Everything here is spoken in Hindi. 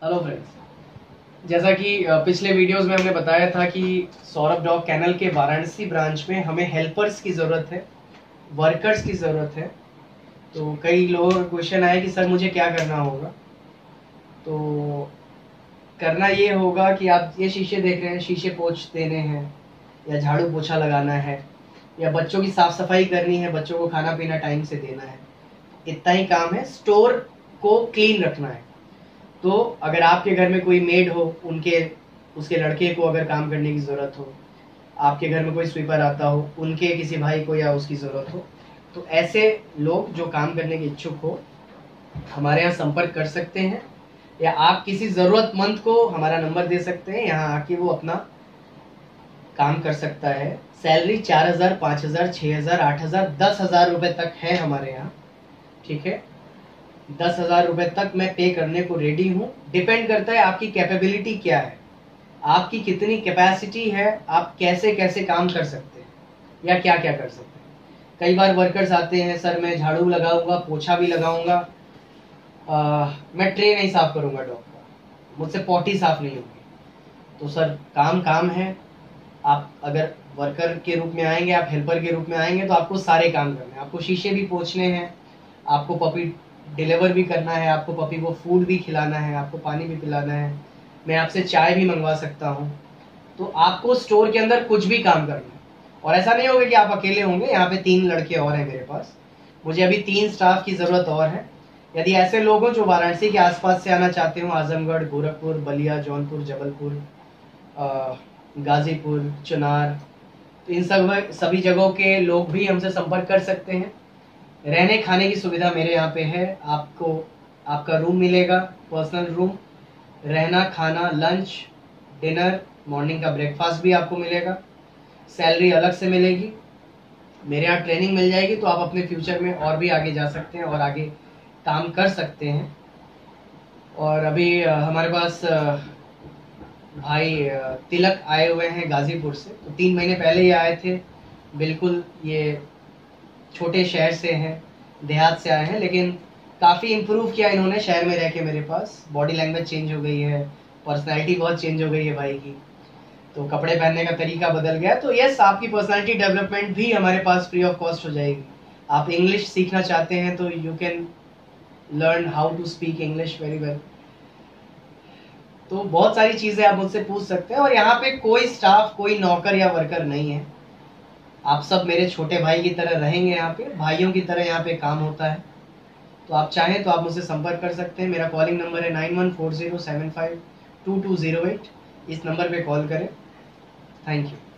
हेलो फ्रेंड्स, जैसा कि पिछले वीडियोस में हमने बताया था कि सौरभ डॉग कैनल के वाराणसी ब्रांच में हमें हेल्पर्स की ज़रूरत है, वर्कर्स की ज़रूरत है। तो कई लोगों का क्वेश्चन आया कि सर मुझे क्या करना होगा। तो करना ये होगा कि आप ये शीशे देख रहे हैं, शीशे पोंछ देने हैं या झाड़ू पोछा लगाना है या बच्चों की साफ़ सफाई करनी है, बच्चों को खाना पीना टाइम से देना है, इतना ही काम है। स्टोर को क्लीन रखना है। तो अगर आपके घर में कोई मेड हो, उसके लड़के को अगर काम करने की ज़रूरत हो, आपके घर में कोई स्वीपर आता हो, उनके किसी भाई को या उसकी ज़रूरत हो, तो ऐसे लोग जो काम करने के इच्छुक हो हमारे यहाँ संपर्क कर सकते हैं। या आप किसी ज़रूरतमंद को हमारा नंबर दे सकते हैं, यहाँ आके वो अपना काम कर सकता है। सैलरी 4,000, 5,000, 6,000, 8,000, 10,000 रुपये तक है हमारे यहाँ। ठीक है, 10,000 रुपये तक मैं पे करने को रेडी हूँ। डिपेंड करता है आपकी कैपेबिलिटी क्या है, आपकी कितनी कैपेसिटी है, आप कैसे कैसे काम कर सकते हैं या क्या क्या कर सकते हैं। कई बार वर्कर्स आते हैं, सर मैं झाड़ू लगाऊंगा, पोछा भी लगाऊंगा, मैं ट्रे नहीं साफ करूंगा डॉग का, मुझसे पॉटी साफ नहीं होगी। तो सर काम काम है। आप अगर वर्कर के रूप में आएंगे, आप हेल्पर के रूप में आएंगे, तो आपको सारे काम करने हैं। आपको शीशे भी पोंछने हैं, आपको पपी डिलीवर भी करना है, आपको पपी को फूड भी खिलाना है, आपको पानी भी पिलाना है, मैं आपसे चाय भी मंगवा सकता हूँ। तो आपको स्टोर के अंदर कुछ भी काम करना है। और ऐसा नहीं होगा कि आप अकेले होंगे, यहाँ पे 3 लड़के और हैं मेरे पास, मुझे अभी 3 स्टाफ की ज़रूरत और है। यदि ऐसे लोग हो जो वाराणसी के आसपास से आना चाहते हो, आजमगढ़, गोरखपुर, बलिया, जौनपुर, जबलपुर, गाजीपुर, चुनार, तो इन सभी जगहों के लोग भी हमसे संपर्क कर सकते हैं। रहने खाने की सुविधा मेरे यहाँ पे है। आपको आपका रूम मिलेगा, पर्सनल रूम, रहना खाना, लंच, डिनर, मॉर्निंग का ब्रेकफास्ट भी आपको मिलेगा। सैलरी अलग से मिलेगी। मेरे यहाँ ट्रेनिंग मिल जाएगी, तो आप अपने फ्यूचर में और भी आगे जा सकते हैं और आगे काम कर सकते हैं। और अभी हमारे पास भाई तिलक आए हुए हैं गाजीपुर से, तो 3 महीने पहले ही आए थे। बिल्कुल ये छोटे शहर से हैं, देहात से आए हैं, लेकिन काफ़ी इम्प्रूव किया इन्होंने शहर में रह के। मेरे पास बॉडी लैंग्वेज चेंज हो गई है, पर्सनैलिटी बहुत चेंज हो गई है भाई की, तो कपड़े पहनने का तरीका बदल गया। तो यस, आपकी पर्सनैलिटी डेवलपमेंट भी हमारे पास फ्री ऑफ कॉस्ट हो जाएगी। आप इंग्लिश सीखना चाहते हैं तो you can learn how to speak English very well. तो बहुत सारी चीज़ें आप मुझसे पूछ सकते हैं। और यहाँ पे कोई स्टाफ, कोई नौकर या वर्कर नहीं है। आप सब मेरे छोटे भाई की तरह रहेंगे, यहाँ पे भाइयों की तरह यहाँ पे काम होता है। तो आप चाहें तो आप मुझसे संपर्क कर सकते हैं। मेरा कॉलिंग नंबर है 9140752208। इस नंबर पे कॉल करें। Thank you.